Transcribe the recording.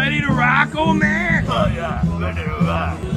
ready to rock, old man? Oh yeah, ready to rock.